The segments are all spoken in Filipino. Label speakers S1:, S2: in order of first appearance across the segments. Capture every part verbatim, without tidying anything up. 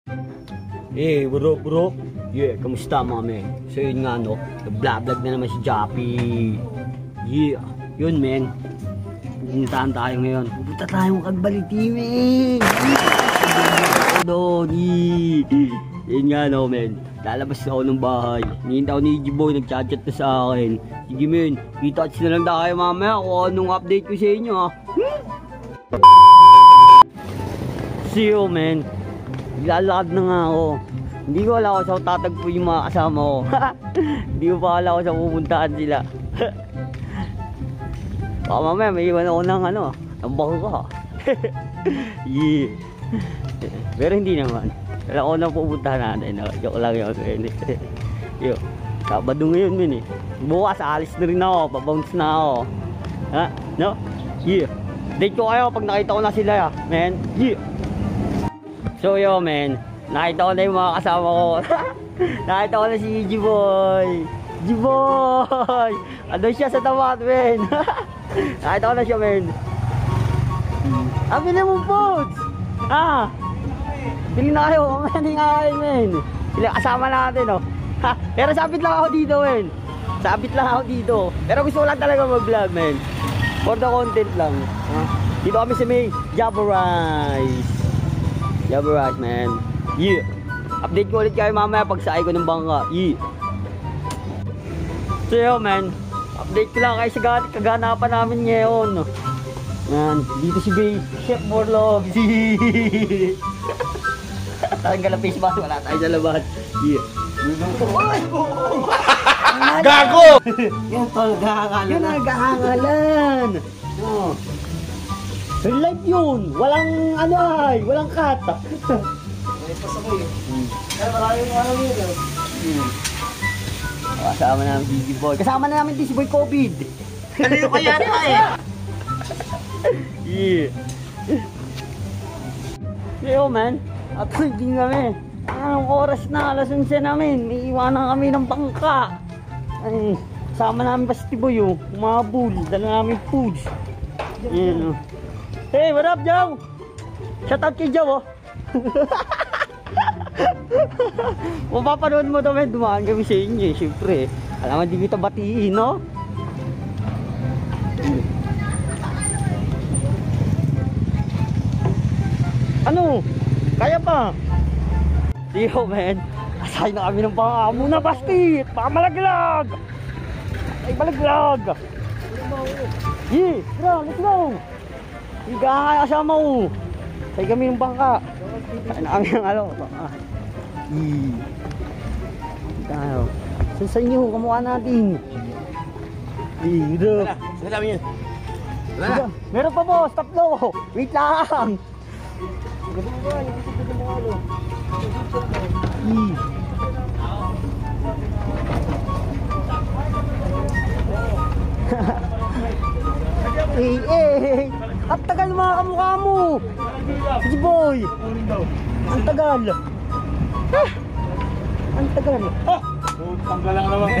S1: Eh, bro, bro. Yeah, kamusta mga men? So yun nga no, nag-vlog na naman si Jappy. Yeah, yun men. Pupuntahan tayo ngayon. Pupunta tayo Kagbaliti, men. Yeah, doon. Yeah. Yun nga no, men. Lalabas ako ng bahay. Hinihintay ako ni G-Boy, nag-chat-chat na sa akin. Sige men, kita-touch na lang tayo mamaya kung anong update ko sa inyo ha. Hmm? See you men. Lalakad na nga ako. Hindi ko alam kung saan tatagpo yung mga kasama ko. Hindi ko pa alam kung saan pupuntahan sila. Baka mamaya may iwan ako ng ano, ng bako ka. Yeah. Pero hindi naman. Alam ko na pupuntahan natin. Joke lang yun. Yo, Sabado ngayon min eh. Bukas alis na rin ako. Pabounce na ako. Ha? No? Yeah. Date ko kayo pag nakita ko na sila ya. Man. Yeah. So yo men, nakita ko na yung mga kasama ko. Nakita ko na si G-Boy. G-Boy! Ano siya sa tamat men? Nakita ko na siya men. Ah, bilhin mo foods! Ah! Bilhin na kayo, mamaya nga kayo men. Kasama natin oh. Ha, pero sabit lang ako dito men. Sabit lang ako dito. Pero gusto ko lang talaga mag-vlog men. For the content lang. Ha? Dito kami sa may Java Rice. Java Rice man. Yeah. Update ko ulit kayo mamaya pag saay ko ng bangka. Yeah. So yo man, update ko lang kayo sa kaganapan namin ngayon. Man, dito si Bay, Chef Morlog. Tanggal ang face mask, wala tayo sa labas. Yeah.
S2: Gago!
S1: Yung tol, gahangalan. Yung nagahangalan. Oh. Real life yun! Walang ano ay! Walang cut!
S3: May pasakay eh. Kaya maraming ano yun eh.
S1: Hmm. Kasama namin si G-Boy. Kasama na namin din si Boy COVID!
S3: Ano yung kaya na eh?
S1: Yeah! Yo man! At hindi kami! Anong oras na? Alas onse namin! May iwanan kami ng bangka! Ay, kasama namin pa si Boy oh! Umabul! Dala namin foods! Yan oh! Hey, what up, Joe? Shout out kay Joe, oh. Kung papanood mo ito, men, dumaan kami sa inyo, eh. Siyempre, alam mo, di kita batiin, no? Ano? Kaya pa? Yo, men. Asay na kami ng pangaka muna, basket! Baka malaglag! Ay, malaglag! Yeah, bro, let's go! Higa nga kasama ko. Say kami ng bangka. Kain na kami ng ano. Ii. Tayo. Saan sa inyo? Kamukha natin. Ii. Ito.
S2: Saan namin yun?
S1: Wala. Meron pa boss. Tatlo. Wait lang. Ii. Eh, eh. At tagal mga kamukha mo. Si Boy. Ang tagal. Ah, ang tagal.
S2: Oh! Tanggal lang naman.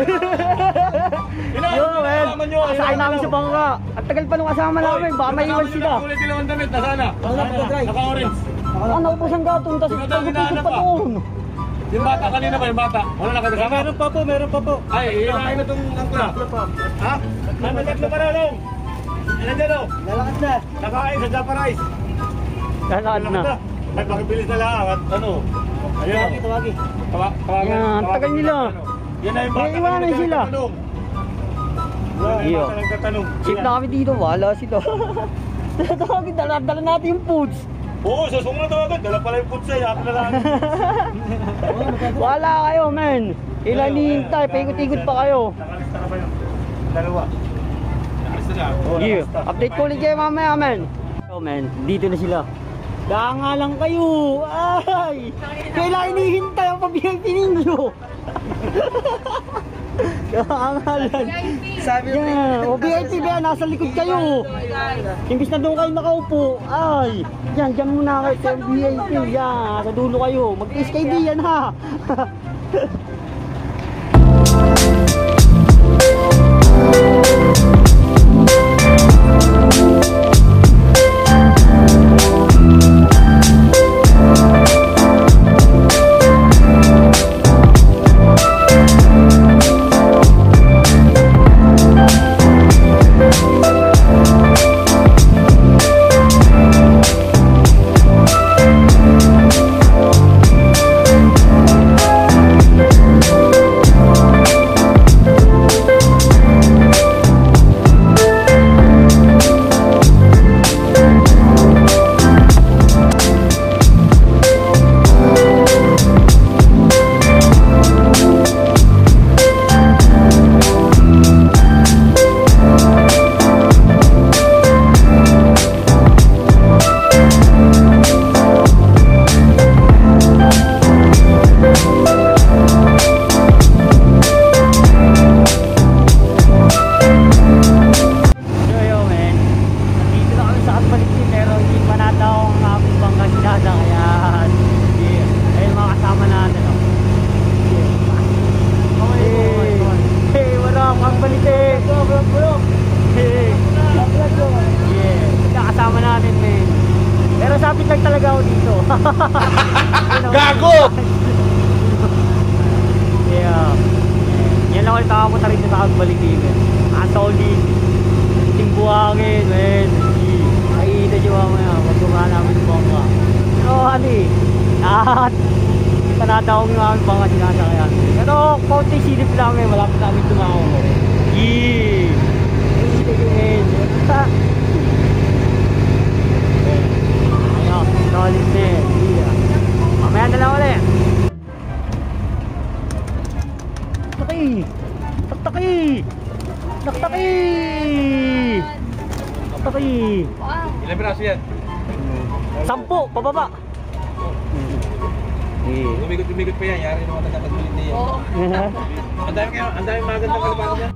S1: Yo, man. Asahin namin sa bangka. Ang tagal pa nung kasama namin. Baka maiwan sila.
S2: Kulay dilawang damit. Nasana? Naka-orange.
S1: Ah, naupusan gatong. Tapos pagpuputok pa doon.
S2: Yung bata kanina pa, yung bata. Wala na kayo kasama? Meron pa po, meron pa po. Ay, ilahin na itong angkla. Ha? Nanagat na para lang. Ilan dyan o?
S3: Lalakad na.
S2: Nakain sa Java Rice.
S1: Lalakad na.
S2: Nagpakibilis na lang at ano. Ayun o.
S3: Tawagi.
S2: Tawagan.
S1: Yan, tagal nila.
S2: Yan na yung bata.
S1: May iwanan sila. Iyo. Check na kami dito, wala sila. Tawagin, dala natin yung foods.
S2: Oo, sa sunod na tawagan. Dala pala yung food sa'yo. Ako na lang.
S1: Wala kayo, men. Ilan hihintay, paikot-ikot pa kayo.
S2: Nakalista na ba yun? Dalawa. Nakalista na.
S1: Yeah. Update ko ulit kayo mamaya, men. So, men, dito na sila. Daan nga lang kayo. Ay! Kailangan hinihintay ang pa-V I P ninyo. Kaangalan.
S3: Sabi mo
S1: Yeah, o V I P ba, nasa likod kayo. Imbis na doon kayo nakaupo. Ay, yan, dyan muna kayo sa V I P. Yan, sa dulo kayo. Mag-S K D yan ha.
S2: Gago!
S1: Yeah. Yan lang ulit nakapunta rin sa Agbaliti, men. Ang solid. Ting buhangin, men. Nakikita nyo mamaya. Pagkumahan namin ng bangka. Pero ano eh. Lahat. Panata akong yung aming bangka sinasakayan. Pero konti silip lang eh. Malapit namin tumaw. Yee. Men. Sa. Ayun. Solid men. Yeah. Mamaya na lang ulit. Taktaki! Taktaki! Taktaki! Taktaki!
S2: Ilan piraso yan?
S1: Sampu! Pababa! Eh.
S2: Umikot-umikot pa yan. Yari naman nagkakagulin niya. Ang dami kayo, ang dami magandang kalabakan niya.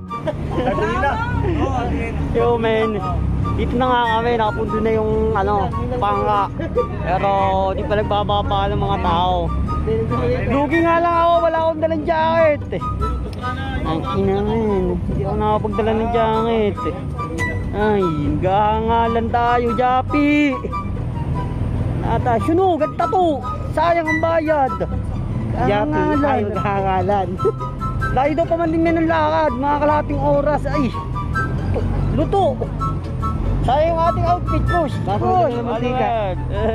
S1: Yo men, dito na nga kami, nakapunto na yung ano, pangka. Pero di pa nagbababa ng mga tao. Lugi nga lang ako, wala akong dalang jacket. Ang ina men, hindi ako nakapagdala ng jacket. Ay, gangalan tayo, Japi. Nata, sunog at tato. Sayang ang bayad. Gangalan. Gangalan. Layo daw pa man din ng lakad, mga kalahating oras. Ay, luto. Sayang yung ating outfit, Push. Push, malikat.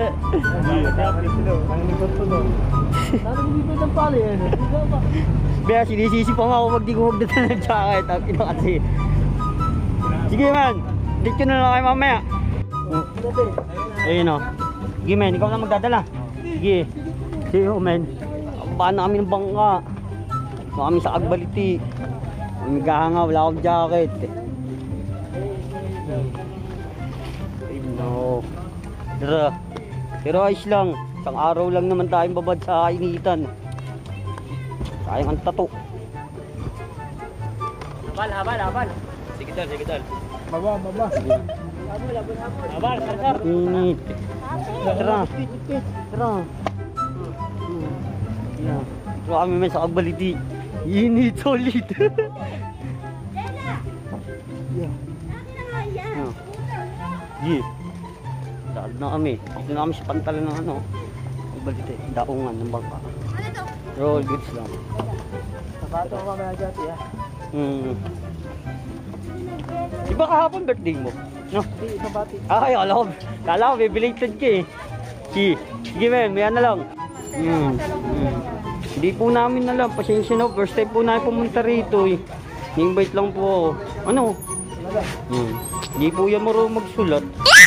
S1: Bea, sinisisi pa nga ako magdigumag na ng jacket. Ang ino kasi. Sige man, dito na lang kayo mamaya. Ayun o. Sige men, ikaw na magdadala. Sige. Sige o men. Paano kami ng bangka? Paano kami sa Agbaliti? Magahanga, wala akong jacket. No. Tara. Pero ayos lang. Isang araw lang naman tayong babad sa initan. Sayang ang tato. Habal, habal, habal. Sige dal, sige dal.
S3: Baba, baba.
S1: Habal, habal, habal. Habal, habal. Init. Tara. Tara. Yan. Tara kami men sa Agbaliti. Init, solid. Yeah. Yeah. Dahil na kami. Dito na kami sa pantalan ng ano. Agbaliti. Daungan ng bangka. Roll goods lang.
S3: Sapato ko kami na dyan, ya.
S1: Hmm. Di ba kahapon birthday mo? No?
S3: Hindi, sabati.
S1: Ay, kala ko. Kala ko, bibelated ka eh. Sige. Sige men, may ano lang. Hmm. Hmm. Hindi po namin alam. Pasensya na. First time po namin pumunta rito eh. Ni-invite lang po ako. Ano? Hmm. Hindi po yan marunong magsulat.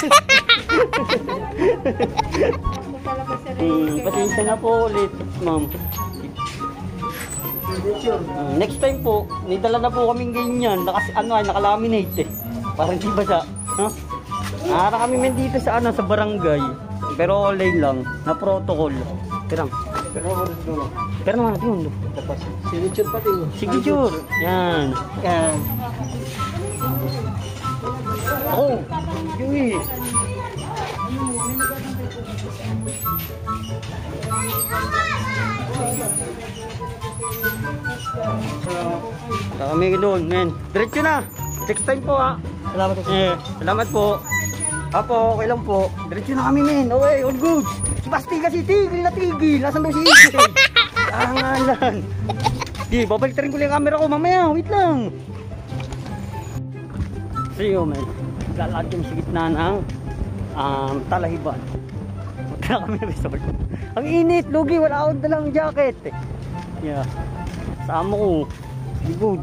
S1: Hmm. Pasensya na po ulit, ma'am. Hmm. Next time po, nidala na po kaming ganyan. Nakas, ano ay, nakalaminate eh. Parang di basa. Huh? Nakara kami men dito sa ano, sa barangay. Pero online lang, na protocol. Tirang.
S3: Pero ako rin doon.
S1: Pero naman natin yun.
S3: Tapos, signature pati mo.
S1: Signature. Yan.
S3: Yan.
S1: Oh, Yui. Saka kami doon, men. Diretso na. Next time po ha.
S3: Salamat po.
S1: Eh, salamat po. Apo, okay lang po. Diretso na kami, men. Okay, all good. Si Basti kasi tigil na tigil. Nasaan daw si Ike? Kangalan. Di, babalik rin ko lang yung camera ko mamaya. Wait lang. See you, men. Lalakad kami sa gitna ng um, Talahiban. Punta na kami resort. Ang init, lugi. Wala akong dalang jacket. Yeah. Sama ko. Good.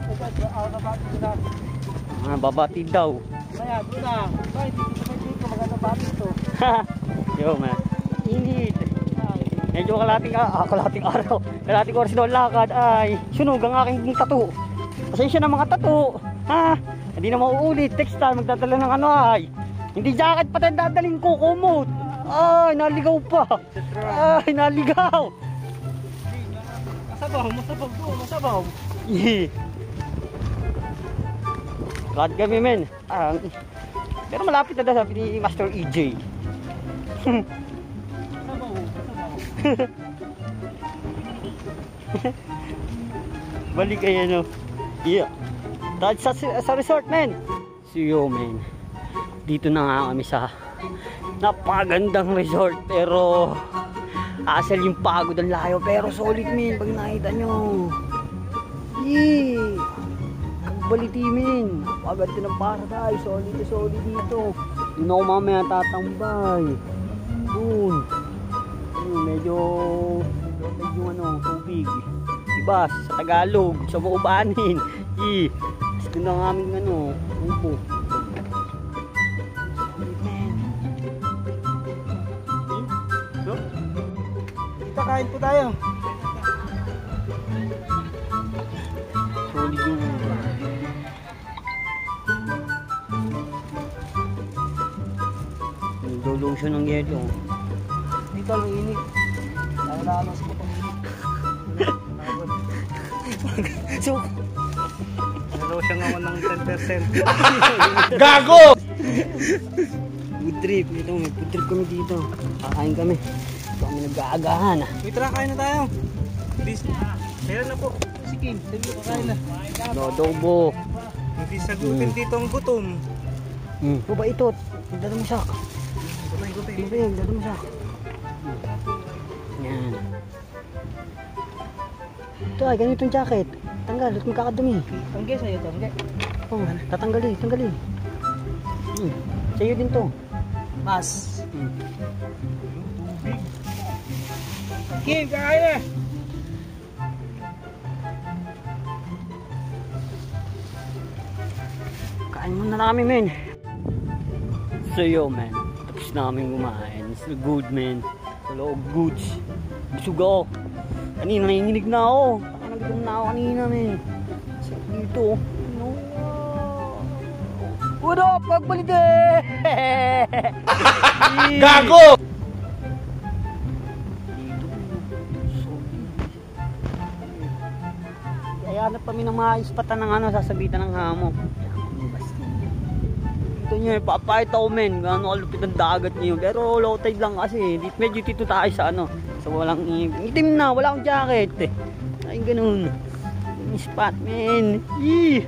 S1: Ah, babati daw.
S3: Maya, doon na. Ay, dito maganda bati ito.
S1: Yo, man. Init. Medyo kalating, ah, kalating araw. Kalating oras doon lakad. Ay, sunog ang aking tattoo. Pasensya na mga tattoo. Ha? Hindi na mauulit. Text time, magdadala ng ano ay. Hindi jacket pati dadalhin ko. Kumot. Ay, naligaw pa. Ay, naligaw.
S3: Masabaw, masabaw po, masabaw.
S1: Yeah. Lakad kami, men. Ah, pero malapit na daw sabi ni Master E J.
S3: Masabaw, masabaw.
S1: Balik kayo, no? Yeah. Dahil sa, sa resort, men. See you, men. Dito na nga kami sa napagandang resort. Pero Hassle yung pagod ang layo pero solid men pag nakita nyo. Yee! Baliti men. Agad ka ng paradise. Solid na solid dito. Doon ako mamaya tatambay. Doon. Doon medyo medyo ano tubig. Diba sa Tagalog sa Maubanin. Yee! Gusto na ng aming ano upo.
S3: Kain po tayo.
S1: Solid yung nagdulungsyon ng yelo.
S3: Dito ang init. Tayo na alas po.
S1: So,
S3: meron siya naman ng ten percent.
S2: Gago!
S1: Food trip. Ito, may food trip kami dito. Kakain kami. Ito kami nag-aagahan.
S3: Wait, tara, kain na tayo. Please. Meron na po. Si Kim, sabi ko kain na.
S1: Dodobo.
S3: Hindi sagutin dito ang gutom.
S1: Hmm. O ba ito? Dada mo sak.
S3: Gutay, gutay.
S1: Bibig, dada mo sak. Yan. Ito ay, ganitong jacket. Tanggal, at magkakadumi.
S3: Tangge sa'yo, tangge.
S1: Oh, tatanggali, tanggali. Hmm. Sa'yo din to.
S3: Mas.
S1: Hmm.
S3: Kim, kakain na.
S1: Kain muna na kami, men. So, yo, man. Tapos namin kumain. So good, man. Sa loob, goods. Busog ako. Kanina, nanginginig na ako. Nagutom na ako kanina, men. So, dito. No. What up, pagbalite?
S2: Gago!
S1: Hanap kami ng mga ispatan ng ano, sasabitan ng hamok. Ito nyo, papayat ako men, gano'n kalupit ang dagat nyo. Pero low tide lang kasi, medyo dito tayo sa ano, sa walang itim na, wala akong jacket. Ay gano'n, yung spot men. Yee!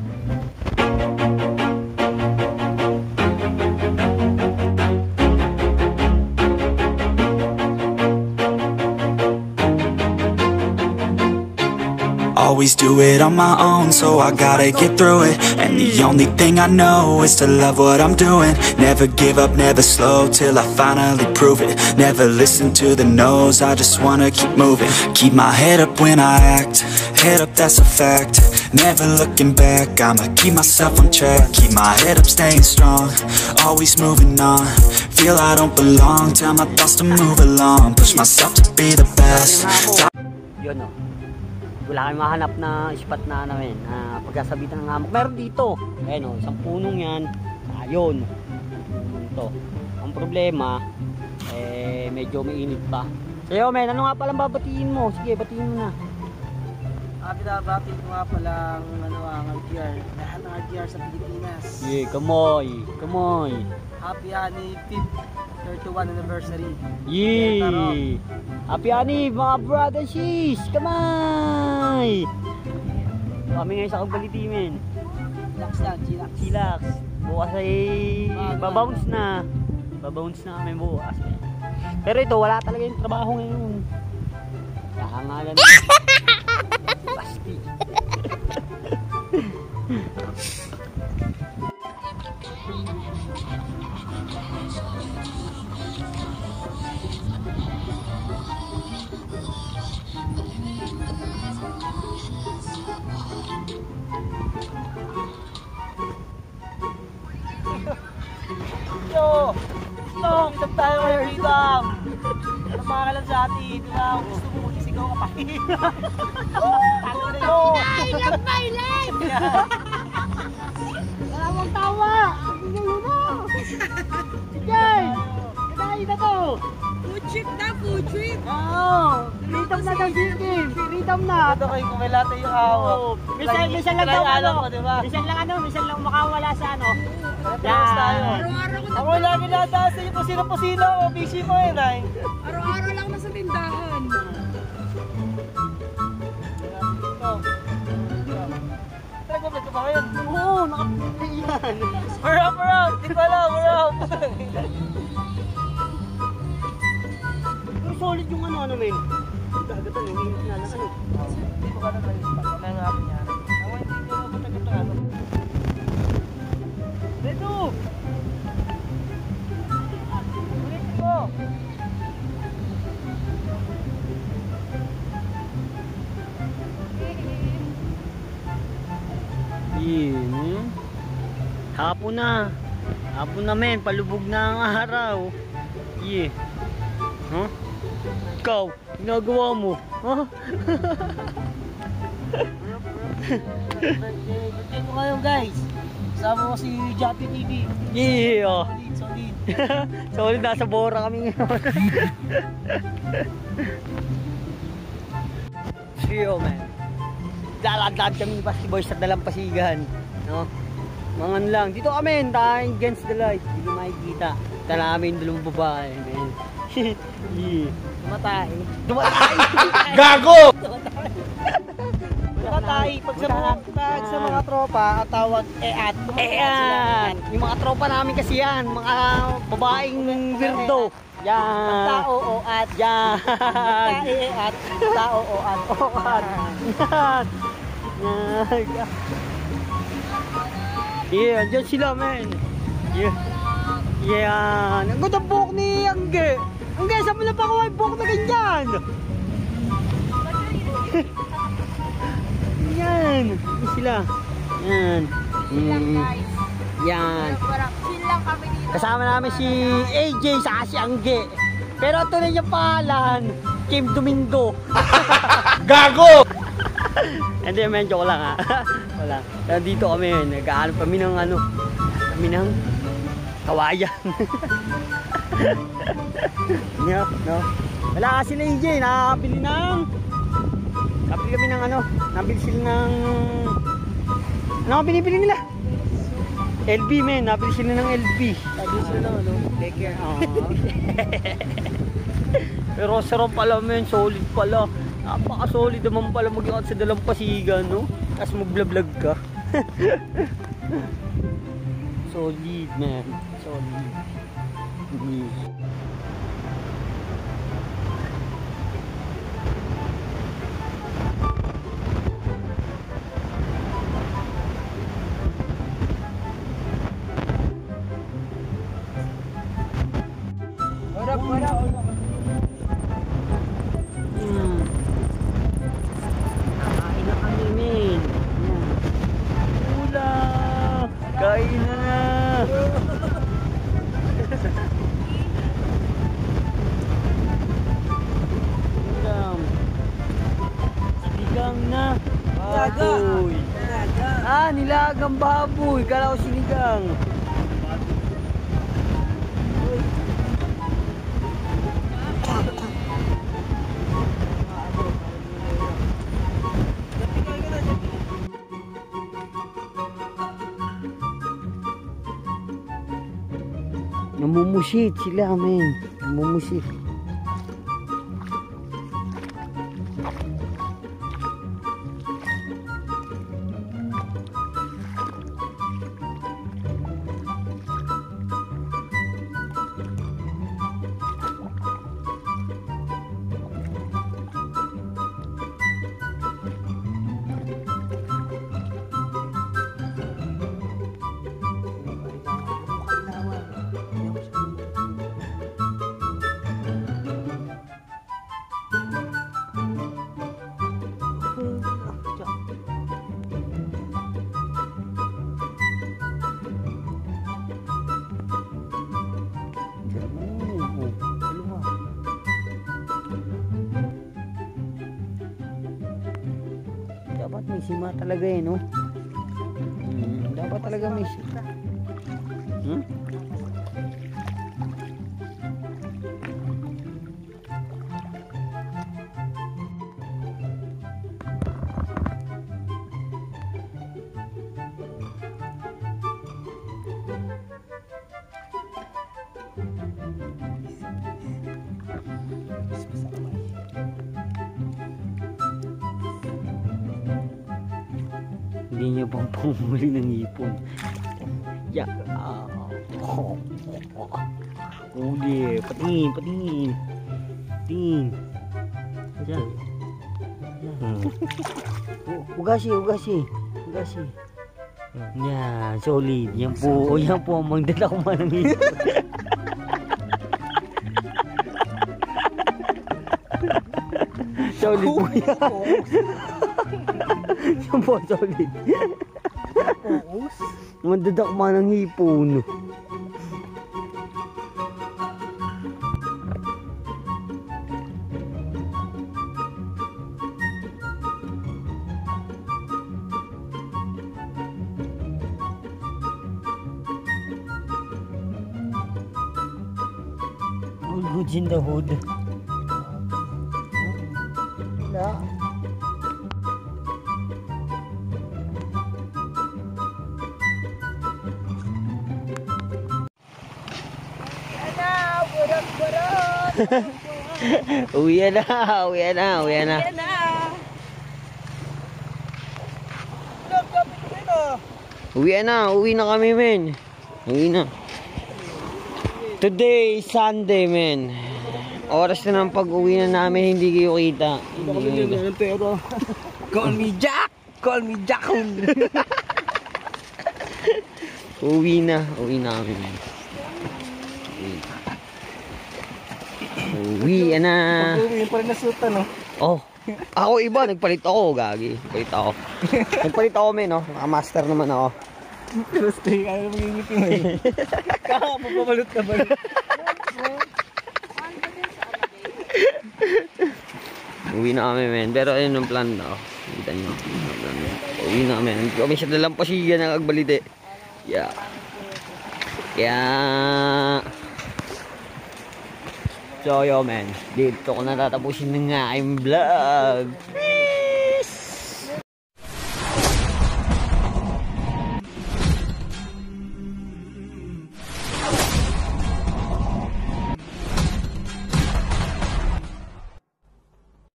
S4: Always do it on my own, so I gotta get through it. And the only thing I know is to love what I'm doing. Never give up, never slow, till I finally prove it. Never listen to the no's, I just wanna keep moving. Keep my head up when I act, head up, that's a fact. Never looking back, I'ma keep myself on track. Keep my head up, staying strong, always moving on. Feel I don't belong, tell my thoughts to move along. Push myself to be the best.
S1: Yun o. Wala kayong mahanap na spot na namin na pagkasabitan ng hamok. Meron dito. Ayan o, isang punong yan. Ayun. Ito. Ang problema, eh, medyo mainit pa. Sayo, men, ano nga palang babatiin mo? Sige, batiin mo na.
S3: Ah, binabati ko nga palang ano, ang R T R. Lahat ng R T R sa Pilipinas.
S1: Yeah, kamoy. Kamoy.
S3: Happy Ani fifth thirty-one anniversary.
S1: Yee! Happy Anib, mga brother sis! Kamay! Kami ngayon sa Kagbaliti, men.
S3: Chillax lang, chillax.
S1: Chillax. Bukas ay babounce na. Babounce na kami bukas. Men. Pero ito, wala talaga yung trabaho ngayon. Kahangalan. Basti.
S3: Yo! Long! Tag tayo ngayon dito! Ano mga kalam sa atin? Ito na, gusto mo isigaw ka pa. Talo na yun!
S5: I love my life! Wala mong tawa! Sige yun na! Sige! Kinain na to! Food trip na, food trip!
S3: Oo!
S5: Rhythm na ng game! Rhythm na!
S3: Ito kayo, kung may latte yung hawak.
S5: Minsan, minsan lang daw
S3: alam
S5: ano,
S3: ko, diba?
S5: minsan lang ano, minsan lang makawala sa ano.
S3: Tapos tayo. Ako lagi nataas sa'yo kung sino-pusino o busy mo yun ay.
S5: Araw-araw lang nasa tindahan.
S3: Talaga ba ito ba ngayon?
S1: Oo, nakapagay yan.
S3: We're up, we're up! Di ko alam, we're up!
S1: solid yung ano, ano, men. Gagatan, yung na lang, ano.
S3: Hindi ko ka na malipat. Wala nga ako niya. Ako hindi ko na matagatang ano. Redo! Ulit ko!
S1: Yun, eh. Hapon na. Hapon na, men. Palubog na ang araw. Yeah. Huh? Ikaw, ginagawa mo. Huh?
S3: Birthday, birthday ko ngayon guys. Kasama ko si Jappy T V.
S1: Yeah.
S3: Solid, solid.
S1: Solid, nasa Bora kami ngayon. Trio, man. Lalagdag kami Basti Boys sa Dalampasigan. No? Mga ano lang. Dito kami, tayong against the light. Hindi ko makikita. Ito namin dalawang babae, man. Yeah.
S3: Tumatay.
S1: Dumatay!
S2: Gago!
S3: Tumatay. Pag sa mga, pag sa mga tropa, ang tawag eat.
S1: Ayan! Yung mga tropa namin kasi yan. Mga babaeng weirdo. Yan!
S3: Tao o at.
S1: Yan!
S3: Tae at. Tao o at.
S1: Yan! Yan! Yan! Yeah, andyan sila, men. Yeah. Yan. Ang ganda buhok ni Angge. Angge, saan mo na pa kuha yung buhok na ganyan? Yan. Yan sila. Yan. Mm. Yan.
S5: Chill lang kami dito.
S1: Kasama namin si A J sa si Angge. Pero tunay niya pangalan, Kim Domingo.
S2: Gago!
S1: Hindi, men, joke lang ha. Wala. Dito kami, nag-aanap kami ng ano, kami ng kawayan. Yeah, no? Wala kasi na A J, nakakabili ng, nakabili kami ng ano, nakabili sila ng, ano ang binibili nila? L B, men, nakabili sila ng L B.
S3: Nakabili sila ng ano, daycare.
S1: Pero sarap pala, men, solid pala. Napaka-solid naman pala mag-ikat sa Dalampasigan, no? Tapos mag-vlog ka. Solid, man. Solid. Mm.
S3: What up, what up?
S1: Mm. Nakain na kami, men. Yan. Ula! Kain na na! Ulam. Sinigang na baboy. Ah, nilagang baboy. Kala ko sinigang. Namumusit sila, men. Namumusit. Dapat may sima talaga eh, no? Hmm, dapat talaga may sima. Hmm? Hindi niya bang pumuli ng ipon? Ya. Ah. Uli, patingin, patingin. Tingin. Diyan. Hmm. Ugasi, ugasi. Ugasi. Yan, solid. Yan po, yan po ang magdala ko man ng hipon. Solid po yan. Yan po, solid. Magdala ko man ng hipon. All goods in the hood. Wala. Uwi na, uwi na, uwi na. Uwi na, uwi na kami, men. Uwi na. Today is Sunday, men. Oras na ng pag-uwi na namin, hindi kayo kita. Hindi kayo
S3: pero call me Jack! Call me Jack!
S1: Uwi na, uwi na kami, men. Uwi na.
S3: Pag-uwi pa rin na suta, no?
S1: Oh, ako iba, nagpalit ako, gagi. Nagpalit ako. Nagpalit ako, men, no? Naka-master naman ako.
S3: Pero stay, ayaw na magiging mo eh. Kaka, papabalot ka ba?
S1: Uwi na kami, men. Pero ayun ang plan na. Kita nyo. Uwi na kami. Hindi kami siya nalampasigan ng agbalite. Yeah. Kaya... So, yo, men. Dito ko natatapusin ng aking vlog.